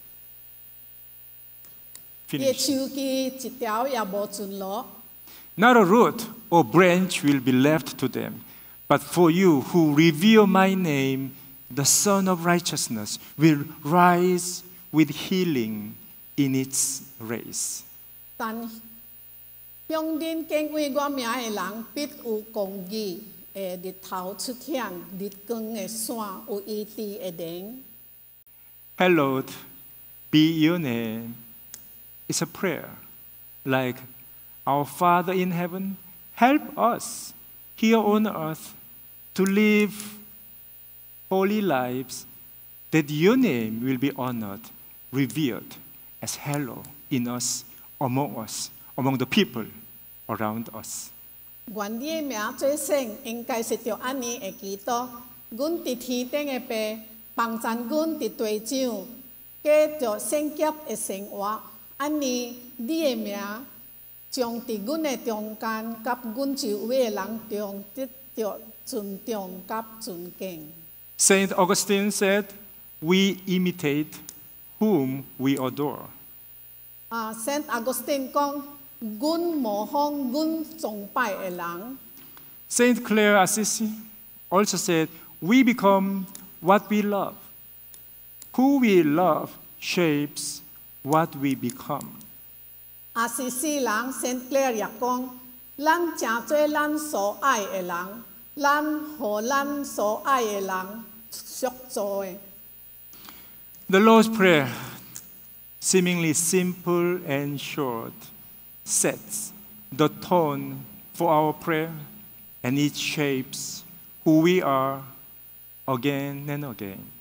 伊 Finish. 手機一條也無存落。 Not a root or branch will be left to them. But for you who revere my name, the Son of Righteousness will rise with healing in its rays. 但向恁敬畏我名的人，必有公義的日頭出現，日光的線有醫治的靈。 Hallowed be your name. It's a prayer like, Our Father in heaven, help us here on earth to live holy lives, that your name will be honored, revered as hallowed in us, among us, among the people around us. 願你的名做聖，應該是着安尼的祈禱。阮佇天頂的爸，幫贊阮佇地上，過着聖潔的生活。安尼，你的名將佇阮的中間，甲阮周圍的人中得着尊重甲尊敬。 Saint Augustine said, We imitate whom we adore. 啊，聖亞哥斯丁講，阮模仿阮崇拜的人。 Saint Clare Assisi also said, We become what we love. Who we love shapes what we become. 啊，是世人聖克萊也講，咱誠做咱所愛的人，咱互咱所愛的人塑造的。 The Lord's Prayer, seemingly simple and short, sets the tone for our prayer, and it shapes who we are again and again.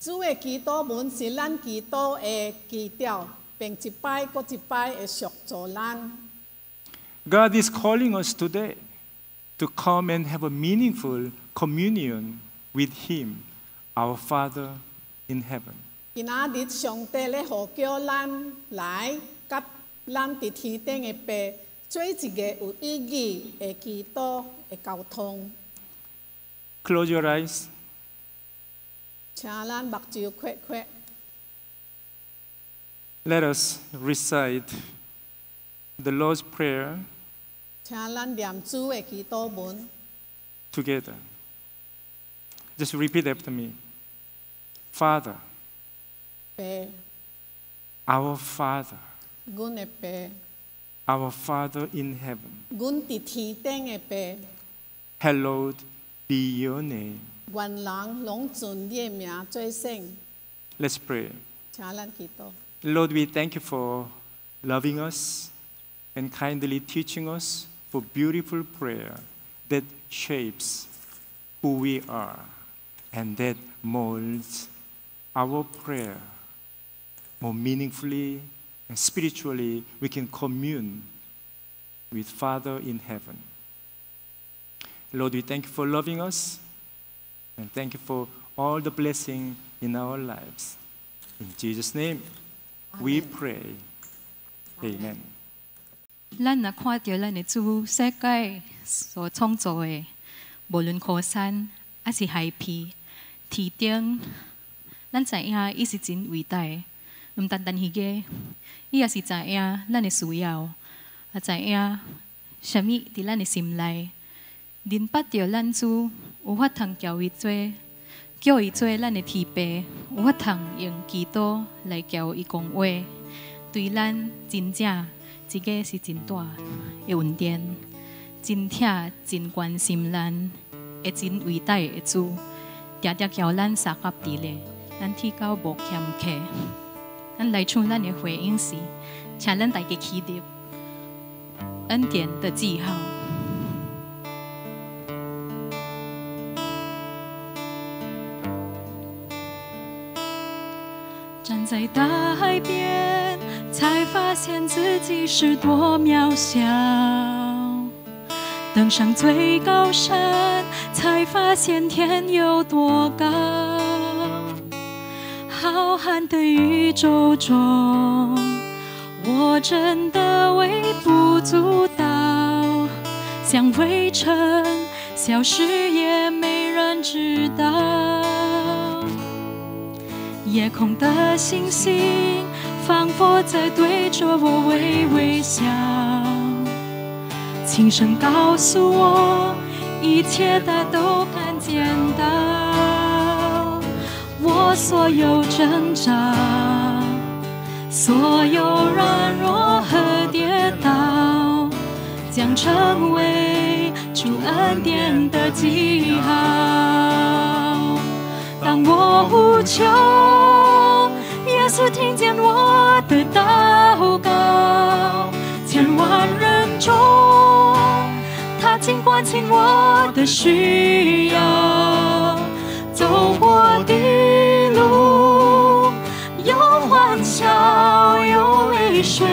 主的祈禱文是咱祈禱的基調，並一擺過一擺的塑造咱。 God is calling us today to come and have a meaningful communion with Him, our Father in heaven. 今仔日上帝咧呼叫咱來，甲咱伫天頂的爸做一個有意義的祈禱的交通。 Close your eyes. 請咱目睭閉閉。 Let us recite the Lord's Prayer 請咱念主的祈禱文。 together. Just repeat after me. Father, 爸， our Father, 阮的爸， our Father in heaven, 阮伫天頂的爸， hallowed be your name. 願人攏尊你的名做聖。 Let's pray. 請咱祈禱。 Lord, we thank you for loving us and kindly teaching us for beautiful prayer that shapes who we are and that molds our prayer more meaningfully and spiritually. We can commune with Father in heaven. Lord, we thank you for loving us and thank you for all the blessing in our lives. In Jesus' name, we pray. Amen. 咱若看到咱的主世界所创造的，无论高山还是海皮、天顶，咱知影伊是真伟大的，毋单单迄个，伊也是知影咱的需要，也知影啥物伫咱的心内。认捌着咱主有法通叫伊做，叫伊做咱的天父，有法通用祈禱来叫伊讲话，对咱真正一个是真大的恩典，真疼、真关心咱，会真伟大的主，常常叫咱三合伫咧，咱天高无欠客。咱来出咱的回应时，请咱大家起立，恩典的记号。站在大海边，才发现自己是多渺小；登上最高山，才发现天有多高。浩瀚的宇宙中，我真的微不足道，像微尘消失也没人知道。夜空的星星仿佛在对着我微微笑，轻声告诉我，一切它都看见到。我所有挣扎，所有软弱和跌倒，将成为主恩典的记号。当我呼求，耶稣听见我的祷告，千万人中，他竟关心我的需要。走过的路，有欢笑，有泪水，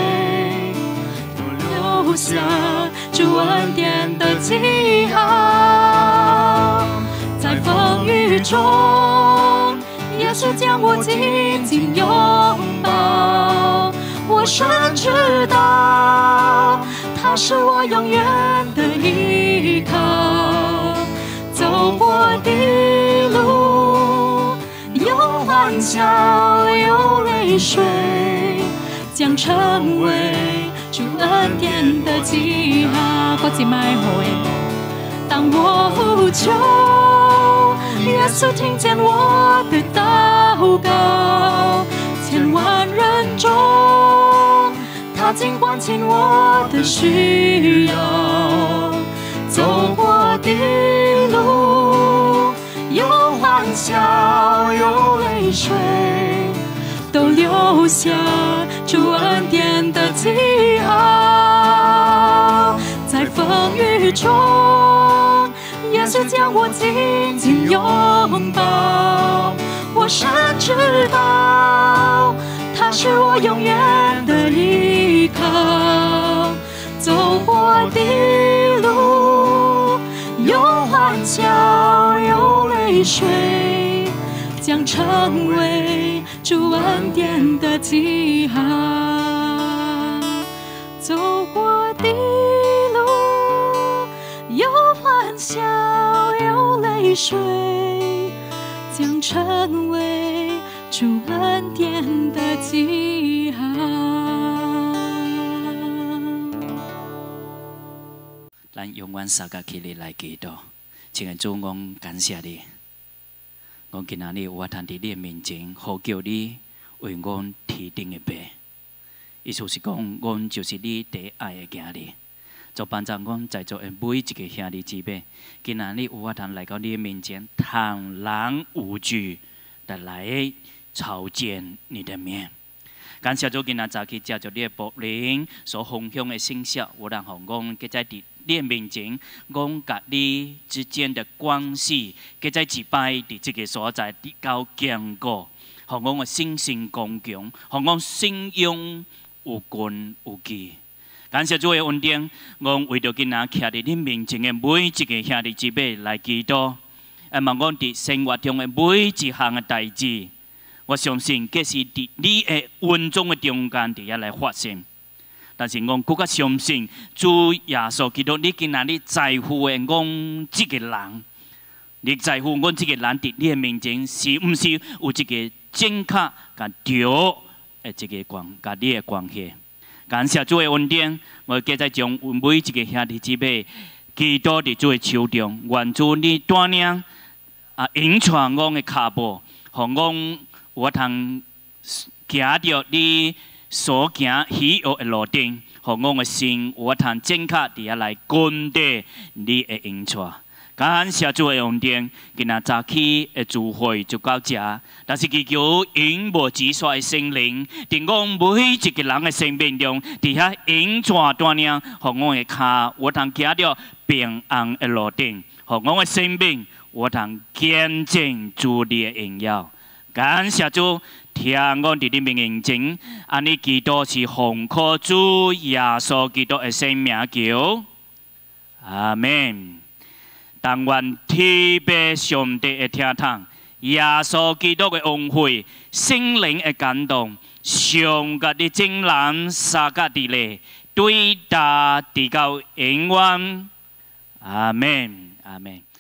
都留下主恩典的记号。在风雨中，耶稣将我紧紧拥抱，我深知道他是我永远的依靠。走过的路，有欢笑，有泪水，将成为主恩典的记号。我一摆会，当我呼求，耶稣听见我的祷告，千万人中，他竟关心我的需要。走过的路，有欢笑，有泪水，都留下主恩典的记号。在风雨中，耶稣将我紧紧拥抱， 我深知道，他是我永远的依靠。走过的路，有欢笑，有泪水，将成为主恩典的记号。走过的路，有欢笑，有泪水，将成为主恩典的记号。 咱永远三个起日来祈祷，亲爱的主，我感谢你，我今仔日有法通伫你面前呼叫你为我提定的白。意思是讲，我就是你第一爱的囝儿。就帮助我在座的每一个兄弟姊妹，今仔日有法通来到你的面前，坦然无惧的来朝见你的面。感谢主，今仔早起借着你的仆人所分享的信息，有人互我搁在伫你的面前，我甲你之间的关系，搁在一摆伫这个所在比较坚固，互我的信心刚强，互我信仰有根有基。感谢主的恩典，我为着今仔徛伫你面前的每一个兄弟姊妹来祈祷，也望我伫生活中的每一项的代志，我相信这是伫你的恩中的中间伫遐来发生。但是我更加相信，主耶稣基督，你今仔日在乎的我这个人，你在乎我这个人伫你的面前，是毋是有一个正确甲对的这个关，甲你的关系？感谢主的恩典，我继续将每一个兄弟姊妹祈祷伫主的手中，愿主你带领啊引传我的脚步，互我有通行着你所行喜悦的路顶，互我的心有通正确伫遐来跟着你的引传。感谢主的恩典，今仔早起的聚会就到这。但是祈求永无止息的圣灵，伫我每一个人的生命中，伫遐引带带领，互我的脚有通行着平安的路顶，互我的生命有通见证主你的荣耀。感谢主，听我伫你面前，安尼祈祷是奉靠主耶稣基督的圣名求，阿门。但愿天父上帝的听筒，耶稣基督的恩惠，圣灵的感动，上甲你正人，下甲伫咧，对答直到永远。阿门，阿门。